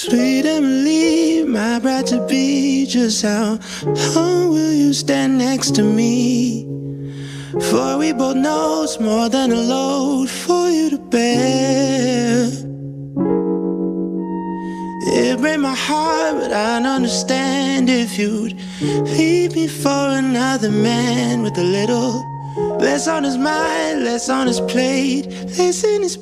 Sweet Emily, my bride to be, just how long will you stand next to me? For we both know it's more than a load for you to bear. It breaks my heart, but I'd understand if you'd leave me for another man with a little less on his mind, less on his plate, less in his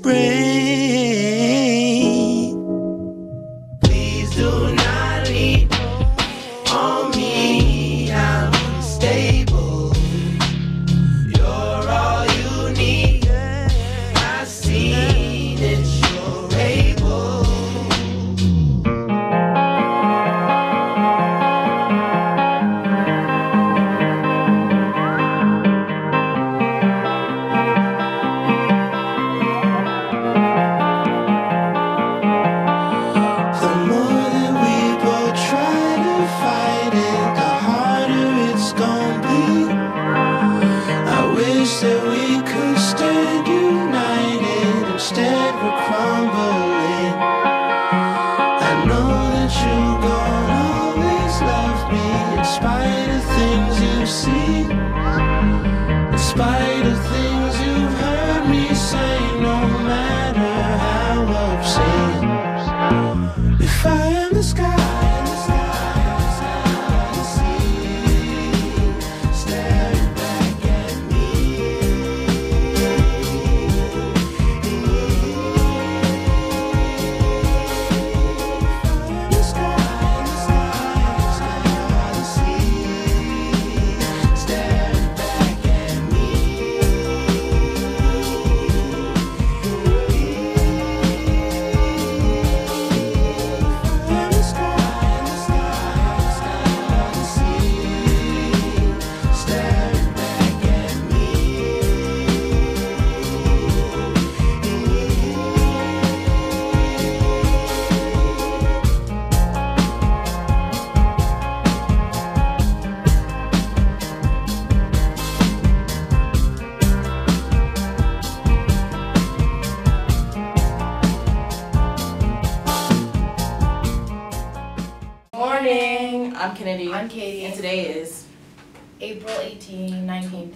brain. Please do not lean on me, I'm unstable. You're all you need, I've seen it, you're able. That we could stand united, instead we're crumbling. I know that you're gonna always love me, in spite of things you've seen, in spite of things you've heard me say, no matter how obscene. If I am the sky, I'm Kennedy. I'm Katie. And today is April 18, 19th,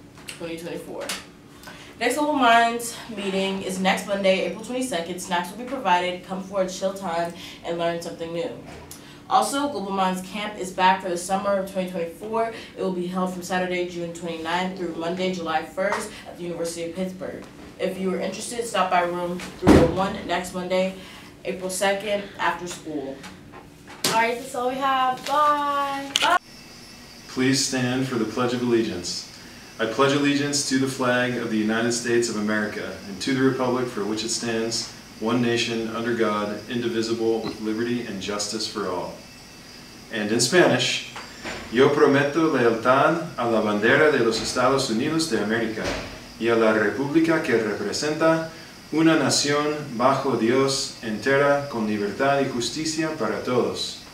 2024. Next Global Minds meeting is next Monday, April 22nd. Snacks will be provided. Come forward, chill time, and learn something new. Also, Global Minds Camp is back for the summer of 2024. It will be held from Saturday, June 29th through Monday, July 1st at the University of Pittsburgh. If you are interested, stop by room 301 next Monday, April 2nd, after school. Alright, that's all we have. Bye! Bye! Please stand for the Pledge of Allegiance. I pledge allegiance to the flag of the United States of America and to the republic for which it stands, one nation, under God, indivisible, with liberty and justice for all. And in Spanish, Yo prometo lealtad a la bandera de los Estados Unidos de América y a la república que representa una nación bajo Dios, entera, con libertad y justicia para todos.